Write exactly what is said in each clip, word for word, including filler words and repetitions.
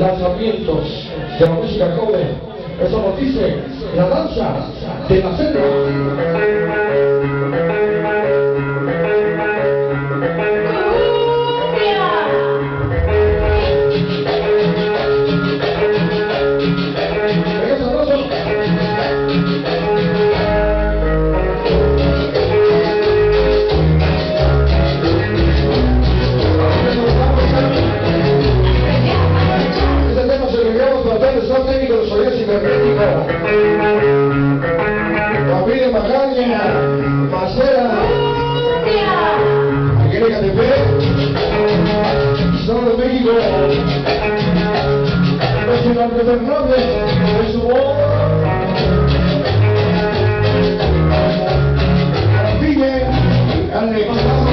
lanzamientos de la música joven. Eso nos dice la danza de la selva. Familia Magaña, Macera, aquí en Ecatepec, Estado de México, Nacional de Fernández, de su voz, Artille, Alex,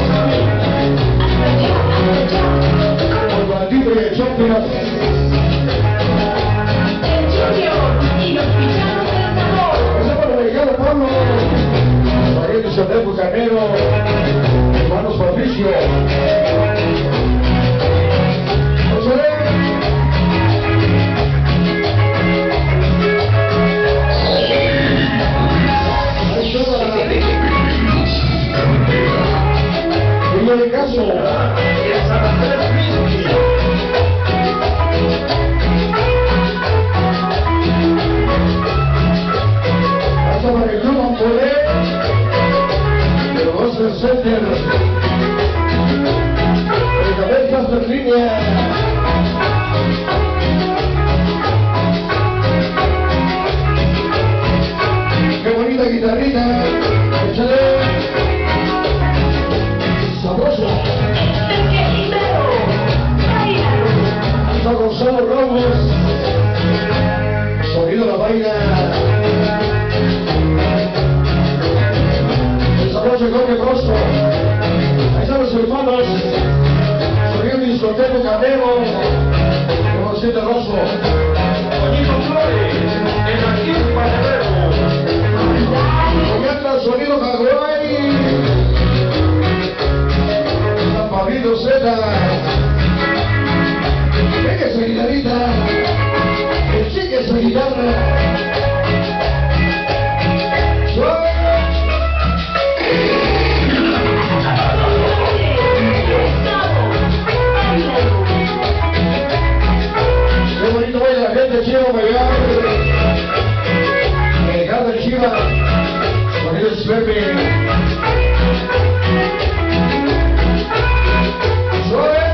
por Valladolid y el Champions. Soler Bucanero, hermanos Patricio, Soler. Ahí toda la Villa de Caso, hasta para el club Ampolé, el center, el cabezas de línea, qué bonita guitarrita, échale, sabroso, hasta Gonzalo Ramos, sonido la vaina. Jorge Brosco, ahí están los hermanos, sonido de discoteco Canero, como siete Rosso, Toñito Flores, en aquí Pajarero, comienza el sonido Jaguay, San Pablito Zeta, venga esa guitarrita, que chique esa guitarra. Chivo Mayor, Ricardo Chiva, sonido Pepe, Zoe,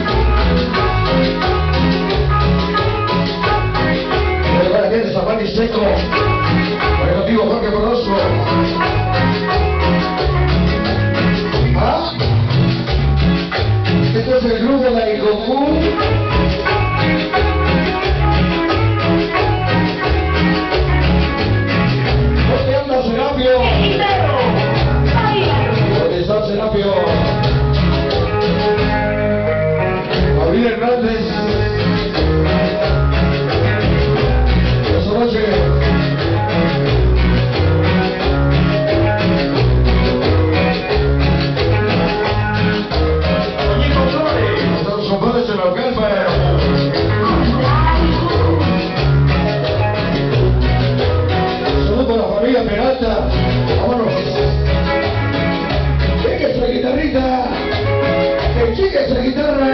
el guardián de San Juan y Seco, por el motivo Jorge Borroso. ¿Ah? Esto es el grupo de la Icocu. Abril Hernández, esta noche, los compadres de la Calpa, saludos para la familia Peralta, vámonos. Venga esa guitarrita, que chica esa guitarra.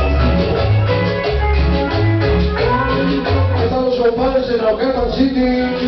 Están los compadres de Naucalpan City.